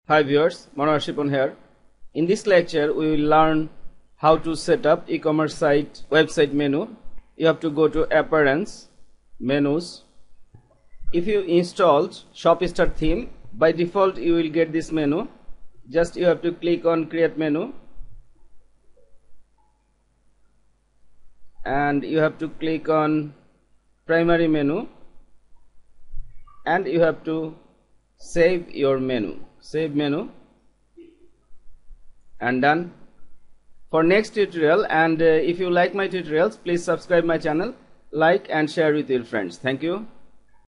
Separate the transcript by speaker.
Speaker 1: Hi viewers, VaiShipon here. In this lecture we will learn how to set up e-commerce site website menu. You have to go to Appearance, Menus. If you installed ShopStart theme, by default you will get this menu. Just you have to click on Create Menu and you have to click on Primary Menu and you have to save your menu. Save menu and done. For next tutorial, and if you like my tutorials, please subscribe my channel, like and share with your friends. Thank you.